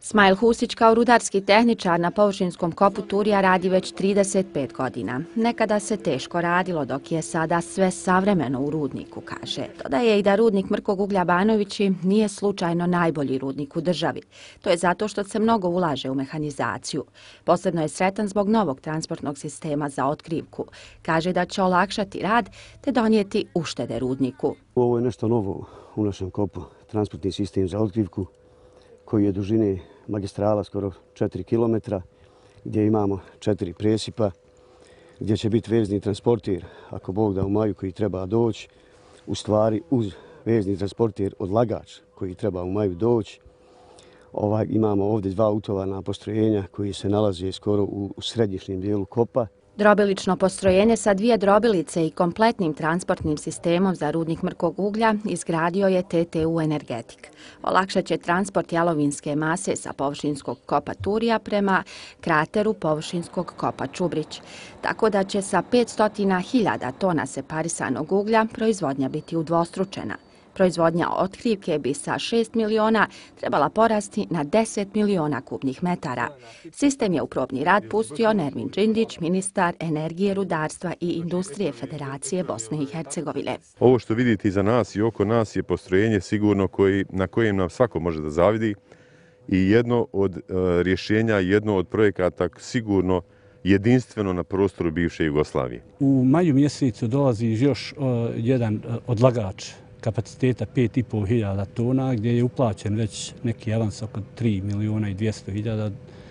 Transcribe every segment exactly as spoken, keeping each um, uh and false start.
Smajl Husić kao rudarski tehničar na površinskom kopu Turija radi već trideset pet godina. Nekada se teško radilo, dok je sada sve savremeno u rudniku, kaže. Dodaje i da rudnik Mrkog uglja Banovići nije slučajno najbolji rudnik u državi. To je zato što se mnogo ulaže u mehanizaciju. Posebno je sretan zbog novog transportnog sistema za otkrivku. Kaže da će olakšati rad te donijeti uštede rudniku. Ovo je nešto novo u našem kopu, transportni sistem za otkrivku, koji je dužine magistrala skoro četiri kilometra, gdje imamo četiri presipa, gdje će biti vezni transportir, ako Bog da u maju, koji treba doći, u stvari uz vezni transportir odlagač koji treba u maju doći. Ovaj, imamo ovdje dva utovarna postrojenja koji se nalaze skoro u, u središnjem dijelu kopa. Drobilično postrojenje sa dvije drobilice i kompletnim transportnim sistemom za rudnik Mrkog uglja izgradio je T T U Energetik. Olakšat će transport jalovinske mase sa površinskog kopa Turija prema krateru površinskog kopa Čubrić. Tako da će sa petsto hiljada tona separisanog uglja proizvodnja biti udvostručena. Proizvodnja otkrivke bi sa šest miliona trebala porasti na deset miliona kubnih metara. Sistem je u probni rad pustio Nermin Džindić, ministar energije, rudarstva i industrije Federacije Bosne i Hercegovine. Ovo što vidite iza nas i oko nas je postrojenje sigurno koji, na kojem nam svako može da zavidi i jedno od uh, rješenja, jedno od projekata sigurno jedinstveno na prostoru bivše Jugoslavije. U maju mjesecu dolazi još uh, jedan uh, odlagač kapaciteta pet i pol hiljada tona, gdje je uplaćen već neki avans oko tri miliona i dvjesto hiljada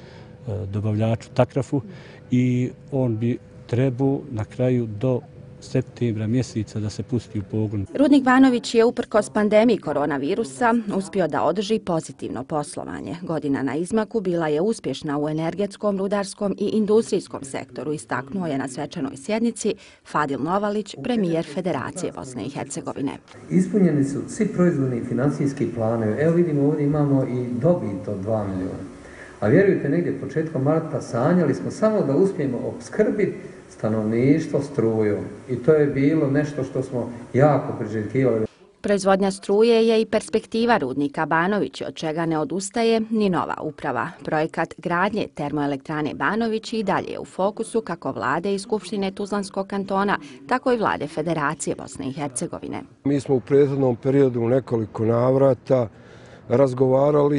dobavljaču Takrafu i on bi trebao na kraju do septembra mjeseca da se pusti u pogon. Rudnik Banović je uprkos pandemiji koronavirusa uspio da održi pozitivno poslovanje. Godina na izmaku bila je uspješna u energetskom, rudarskom i industrijskom sektoru, istaknuo je na svečanoj sjednici Fadil Novalić, premijer Federacije Bosne i Hercegovine. Ispunjeni su svi proizvodni i financijski planovi. Evo vidimo, ovdje imamo i dobit od dva miliona. A vjerujte, negdje početkom marta sanjali smo samo da uspijemo opskrbiti stanovništvo strujom. I to je bilo nešto što smo jako priželjkivali. Proizvodnja struje je i perspektiva rudnika Banović, od čega ne odustaje ni nova uprava. Projekat gradnje termoelektrane Banović i dalje je u fokusu kako vlade i Skupštine Tuzlanskog kantona, tako i vlade Federacije Bosne i Hercegovine. Mi smo u prethodnom periodu u nekoliko navrata razgovarali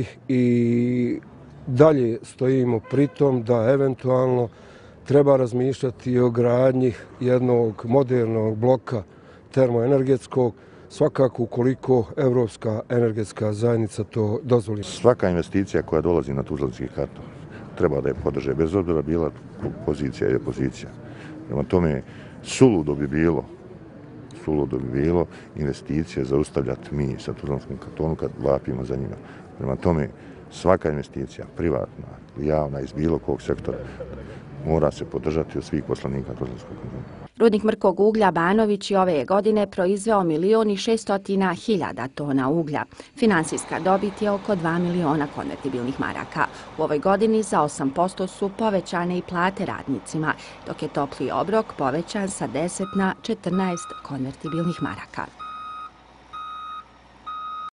i dalje stojimo pri tom da eventualno treba razmišljati o gradnji jednog modernog bloka termoenergetskog, svakako ukoliko Evropska energetska zajednica to dozvoli. Svaka investicija koja dolazi na Tuzlanski kanton treba da je podrže, bez obzira bila pozicija i opozicija. Prema tome, suludo bi bilo, suludo bi bilo investicije zaustavljati mi sa Tuzlanskim kantonu kad vapimo za njima. Prema tome, svaka investicija, privatna, javna, iz bilo kog sektora, mora se podržati od svih poslanika Tuzlanskog kantona. Rudnik Mrkog uglja Banović je ove godine proizveo milion i šeststotina hiljada tona uglja. Finansijska dobit je oko dva miliona konvertibilnih maraka. U ovoj godini za osam posto su povećane i plate radnicima, dok je topli obrok povećan sa deset na četrnaest konvertibilnih maraka.